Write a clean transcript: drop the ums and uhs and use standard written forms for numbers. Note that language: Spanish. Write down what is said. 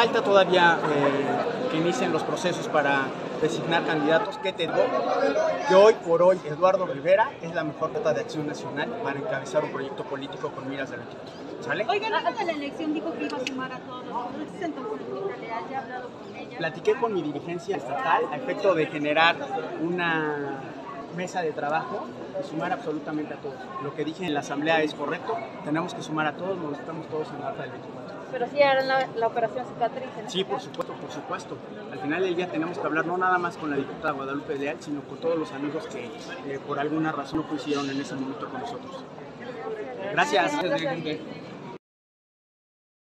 falta todavía que inicien los procesos para designar candidatos. ¿Qué te digo? Que hoy por hoy Eduardo Rivera es la mejor carta de acción nacional para encabezar un proyecto político con miras de retiro. ¿Sale? Oigan, antes de la elección dijo que iba a sumar a todos. Entonces, ¿ya ha hablado con ella? Platiqué con mi dirigencia estatal a efecto de generar una mesa de trabajo y sumar absolutamente a todos. Lo que dije en la asamblea es correcto, tenemos que sumar a todos, nos estamos todos en la data del 24. Pero sí harán la operación cicatriz. Sí, por supuesto, por supuesto. Al final del día tenemos que hablar no nada más con la diputada Guadalupe Leal, sino con todos los amigos que por alguna razón no coincidieron en ese momento con nosotros. Gracias.